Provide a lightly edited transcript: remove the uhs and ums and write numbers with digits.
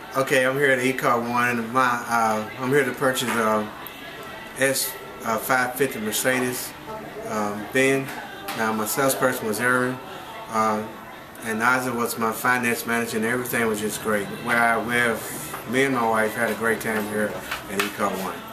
Okay, I'm here at E-CarOne, and I'm here to purchase S550 Mercedes-Benz. Now, my salesperson was Aaron, and Isaac was my finance manager, and everything was just great. Me and my wife had a great time here at E-CarOne.